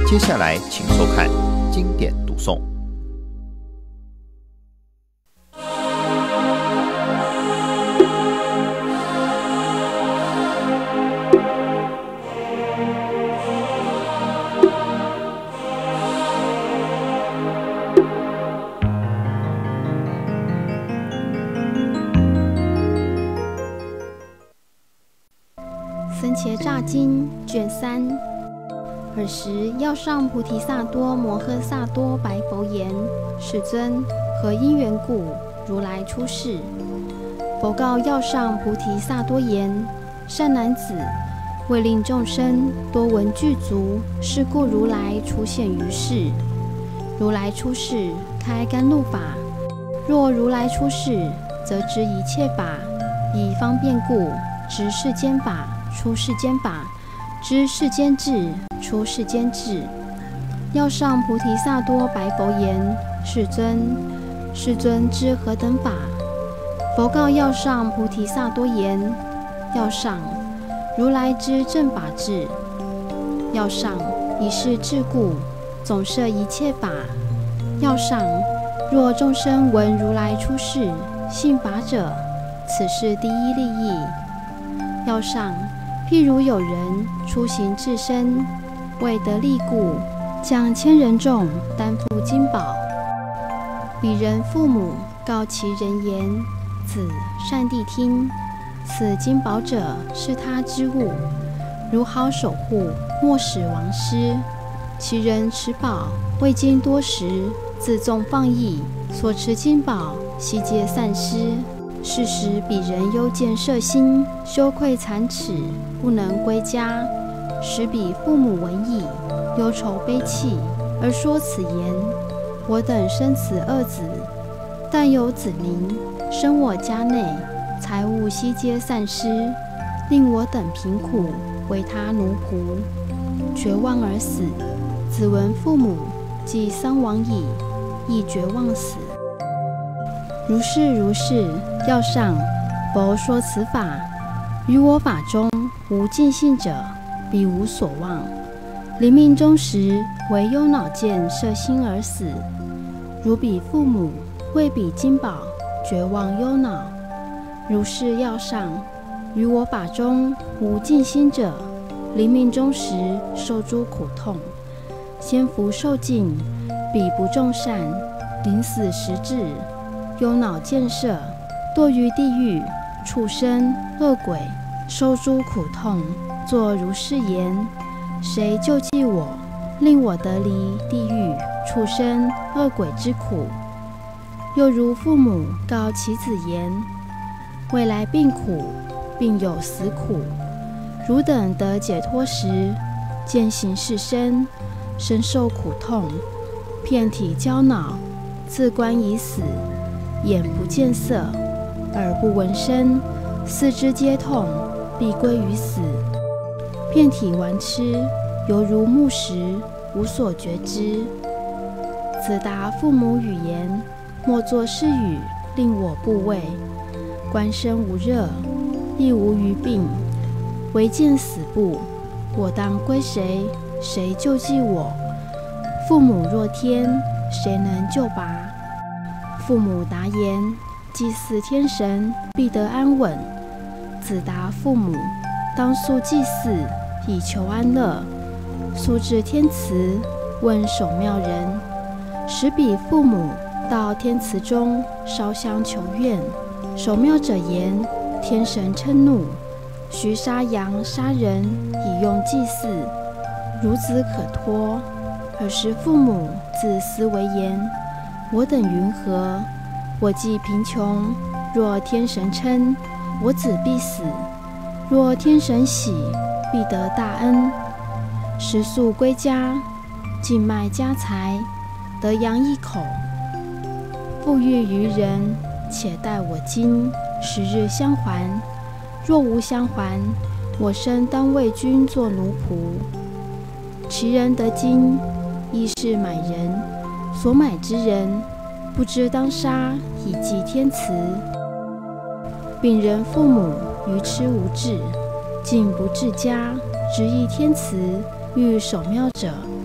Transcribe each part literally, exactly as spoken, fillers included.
接下来请收看经典读诵。 僧伽吒经卷三。尔时，要上菩提萨埵摩诃萨多白佛言：“世尊，何因缘故，如来出世？”佛告要上菩提萨埵言：“善男子，为令众生多闻具足，是故如来出现于世。如来出世，开甘露法。若如来出世，则知一切法，以方便故，知世间法，出世间法，知世间智，出世间智。”要上菩提萨埵白佛言：“世尊，世尊知何等法？”佛告要上菩提萨埵言：“要上，如来知正法智。要上，以是智故，总摄一切法。要上，若众生闻如来出世，信法者，此是第一利益。要上，譬如有人出行至身，为得利故，将千人众担负金宝。彼人父母告其人言：‘子，善谛听，此金宝者是他之物，如好守护，莫使亡失。’其人持宝未经多时，自纵放逸，所持金宝悉皆散失。是时彼人忧见摄心，羞愧惭耻，不能归家。使彼父母闻已，忧愁悲泣，而说此言：‘我等生此二子，但有子民生我家内，财物悉皆散失，令我等贫苦，为他奴仆，绝望而死。子闻父母既丧亡矣，亦绝望死。’如是如是，要上，佛说此法，于我法中无尽信者，彼无所望。临命终时，为忧恼见摄心而死。如彼父母为彼金宝，绝望忧恼。如是要上，于我法中无尽心者，临命终时受诸苦痛。先福受尽，彼不众善，临死时至，忧恼见摄，堕于地狱、畜生、恶鬼，受诸苦痛，作如是言：谁救济我，令我得离地狱、畜生、恶鬼之苦？又如父母告其子言：未来病苦，并有死苦。汝等得解脱时，见行是身，身受苦痛，遍体焦恼，自观已死。眼不见色，耳不闻声，四肢皆痛，必归于死。遍体顽痴，犹如木石，无所觉知。子答父母语言：莫作是语，令我怖畏。观身无热，亦无余病，唯见死怖。我当归谁？谁救济我？父母若天，谁能救拔？父母答言：祭祀天神，必得安稳。子答父母：当速祭祀，以求安乐。速至天祠，问守庙人，使彼父母到天祠中烧香求愿。守庙者言：天神嗔怒，须杀羊杀人，以用祭祀。孺子可脱。尔时父母自思为言：我等云何？我既贫穷，若天神嗔，我子必死；若天神喜，必得大恩。时速归家，尽卖家财，得羊一口。富裕于人，且待我今十日相还。若无相还，我身当为君作奴仆。其人得金，亦是买人，所买之人，不知当杀，以祭天祠。病人父母愚痴无智，竟不治家，执意天祠，欲守庙者，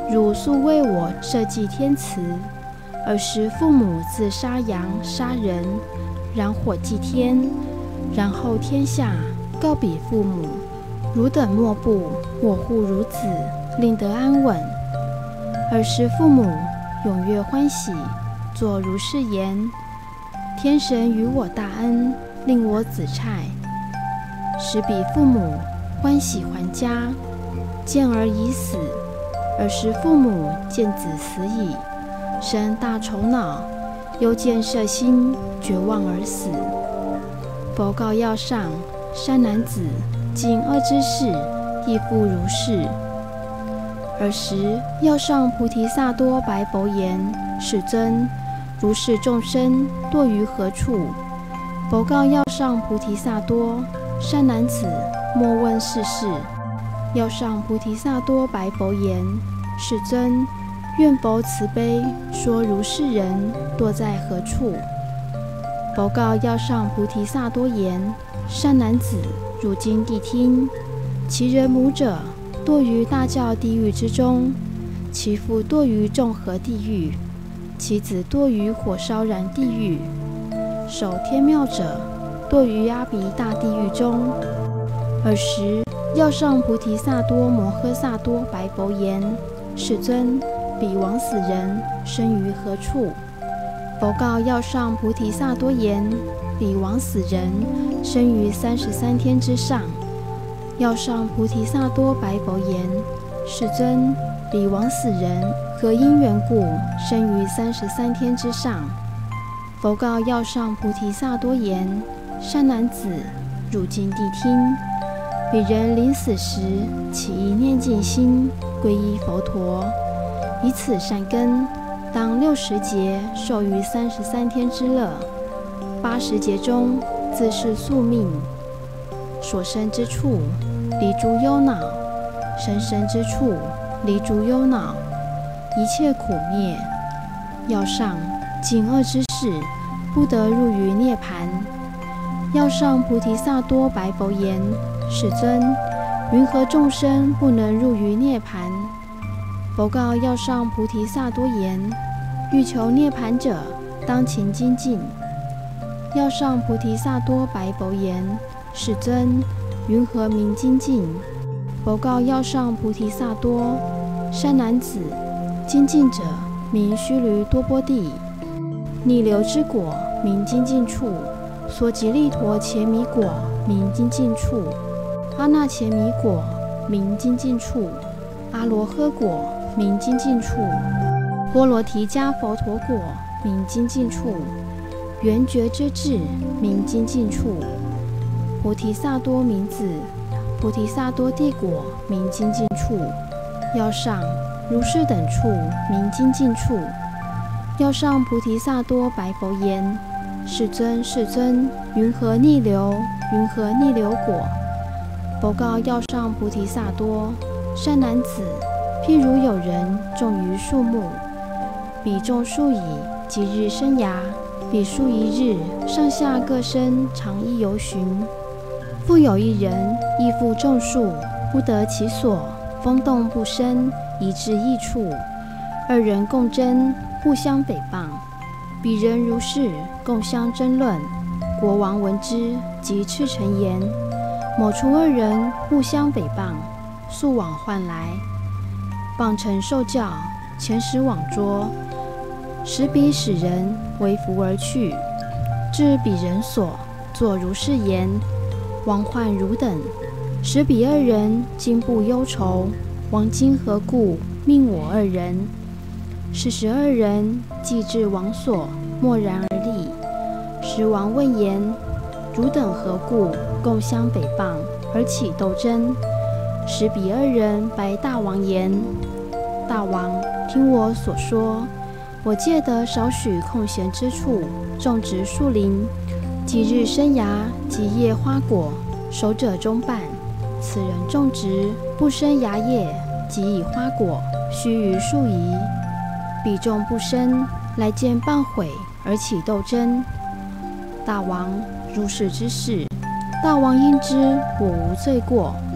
汝素为我设计天慈。尔时父母自杀羊杀人，燃火祭天，然后天下告比父母。汝等莫怖，我护孺子，令得安稳。尔时父母踊跃欢喜，作如是言：天神与我大恩，令我子差。时彼父母欢喜还家，见儿已死。尔时父母见子死矣，生大愁恼，忧见摄心，绝望而死。佛告要上：善男子，今恶之事亦复如是。尔时要上菩提萨埵白佛言：世尊，如是众生堕于何处？佛告要上菩提萨埵：善男子，莫问是事。要上菩提萨埵白佛言：世尊，愿佛慈悲，说如是人堕在何处？佛告要上菩提萨埵言：善男子，汝今谛听。其人母者，堕于大教地狱之中，其父堕于众合地狱，其子堕于火烧燃地狱。守天庙者，堕于阿鼻大地狱中。尔时要上菩提萨埵摩诃萨埵白佛言：世尊，彼枉死人生于何处？佛告要上菩提萨埵言：彼枉死人生于三十三天之上。要上菩提萨埵白佛言：世尊，彼枉死人何因缘故生于三十三天之上？佛告要上菩提萨埵言：善男子，汝今谛听。彼人临死时，起一念净心，皈依佛陀，以此善根，当六十劫受于三十三天之乐。八十劫中，自是宿命。所生之处，离诸忧恼；生生之处，离诸忧恼。一切苦灭。要上尽恶之事，不得入于涅盘。要上菩提萨埵白佛言：世尊，云何众生不能入于涅盘？佛告要上菩提萨埵言：欲求涅盘者，当勤精进。要上菩提萨埵白佛言：世尊，云何名精进？佛告要上菩提萨埵：善男子，精进者名须弥多波地，逆流之果名精进处，所吉利陀伽弥果名精进处，阿那伽弥果名精进处，阿罗诃果名精进处，波罗提迦佛陀果名精进处，圆觉之智名精进处，菩提萨埵名子，菩提萨埵地果名精进处。要上如是等处名精进处。要上菩提萨埵白佛言：世尊，世尊，云何逆流？云何逆流果？佛告要上菩提萨埵：善男子，譬如有人种于树木，彼种树已，即日生芽。彼树一日，上下各生长一由旬。复有一人亦复种树，不得其所，风动不生，移至异处。二人共争，互相诽谤。彼人如是，共相争论。国王闻之，即斥臣言：某处二人互相诽谤，速往唤来。谤臣受教，遣使往捉，使彼使人为服而去。至彼人所，作如是言：王唤汝等，使彼二人今不忧愁。王今何故命我二人？是时二人既至王所，默然而立。时王问言：汝等何故共相诽谤而起斗争？使彼二人白大王言：大王，听我所说。我借得少许空闲之处，种植树林，即日生芽，即叶花果，熟者中半。此人种植不生芽叶，即以花果，须臾数移。彼种不生，来见谤毁而起斗争。大王，如是之事，大王应知我无罪过。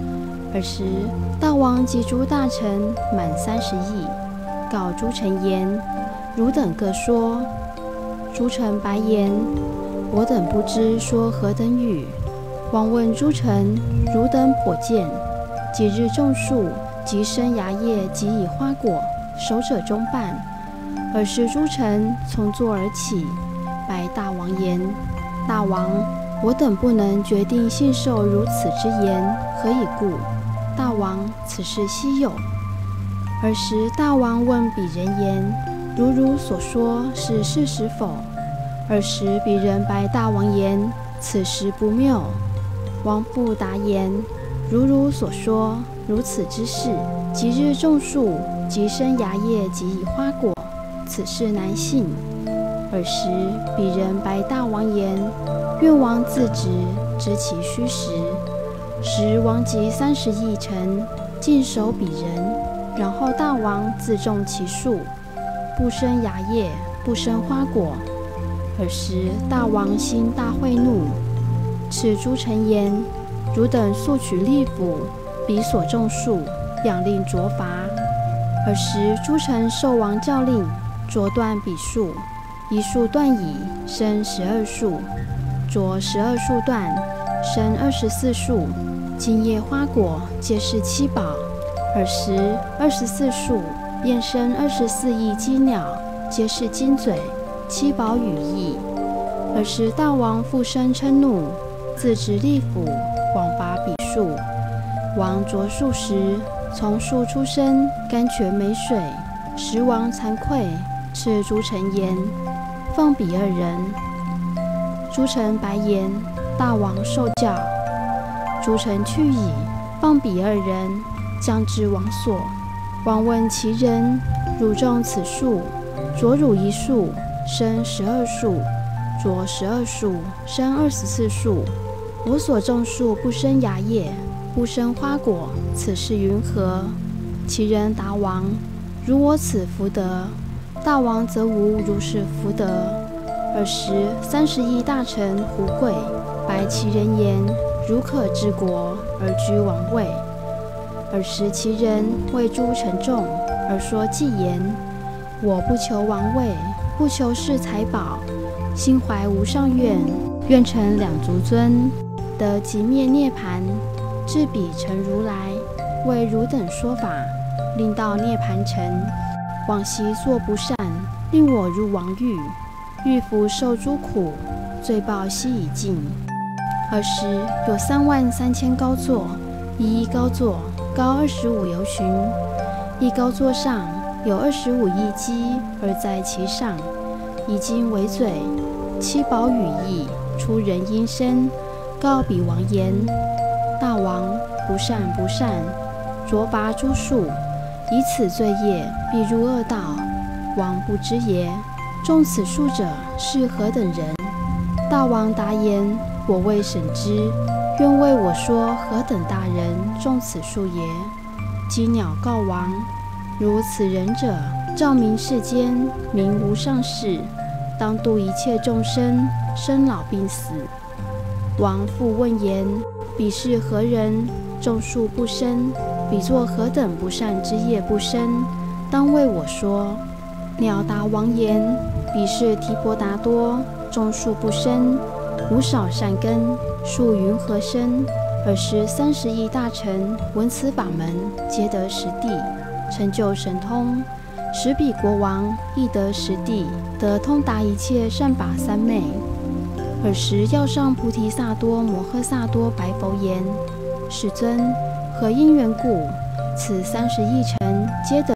尔时，大王及诸大臣满三十邑，告诸臣言：汝等各说。诸臣白言：我等不知说何等语。王问诸臣：汝等颇见，几日种树，即生芽叶，即以花果，守者终半。尔时诸臣从座而起，拜大王言：大王，我等不能决定信受如此之言，何以故？大王，此事稀有。尔时大王问彼人言：如汝所说是事实否？尔时彼人白大王言：此事不谬。王不答言：如汝所说，如此之事，即日种树，即生芽叶，即以花果，此事难信。尔时彼人白大王言：愿王自直，知其虚实。时王及三十邑臣尽守彼人，然后大王自种其树，不生芽叶，不生花果。尔时大王心大慧怒，斥诸臣言：汝等速取吏府，彼所种树，养令擢罚。尔时诸臣受王诏令，擢断彼树，一树断矣，生十二树；擢十二树断，生二十四树。茎叶花果皆是七宝。尔时二十四树便生二十四亿鸡鸟，皆是金嘴，七宝羽翼。尔时大王复生嗔怒，自执吏府，枉拔彼树。王擢树时，从树出生，甘泉没水。时王惭愧，斥诸臣言：放彼二人。诸臣白言：大王受教。诸臣去矣，放彼二人，将至王所。王问其人：汝种此树，擢汝一树，生十二树；擢十二树，生二十四树。我所种树不生芽叶，不生花果，此事云何？其人答王：如我此福德，大王则无如是福德。尔时三十邑大臣胡贵白其人言：汝可治国而居王位。尔时其人为诸臣众而说偈言：我不求王位，不求是财宝，心怀无上愿，愿成两足尊，得即灭涅槃，至彼成如来。为汝等说法，令到涅槃城。往昔作不善，令我入王狱，狱服受诸苦，罪报悉已尽。尔时有三万三千高座，一一高座高二十五由旬，一高座上有二十五亿鸡，而在其上，以金为嘴，七宝羽翼，出人阴身。告彼王言：大王，不善不善，擢罚诸树，以此罪业，必入恶道。王不知也。种此树者是何等人？大王答言：我未审知，愿为我说何等大人种此树也。鸡鸟告王：如此人者，照明世间，名无上士，当度一切众生，生老病死。王复问言：彼是何人？种树不生，彼作何等不善之业不生？当为我说。鸟答王言：彼是提婆达多，种树不生，无少善根，树云何生？尔时三十亿大臣闻此法门，皆得实地，成就神通，使彼国王亦得实地，得通达一切善法三昧。尔时要上菩提萨多摩诃萨多白佛言：世尊，何因缘故，此三十亿臣皆得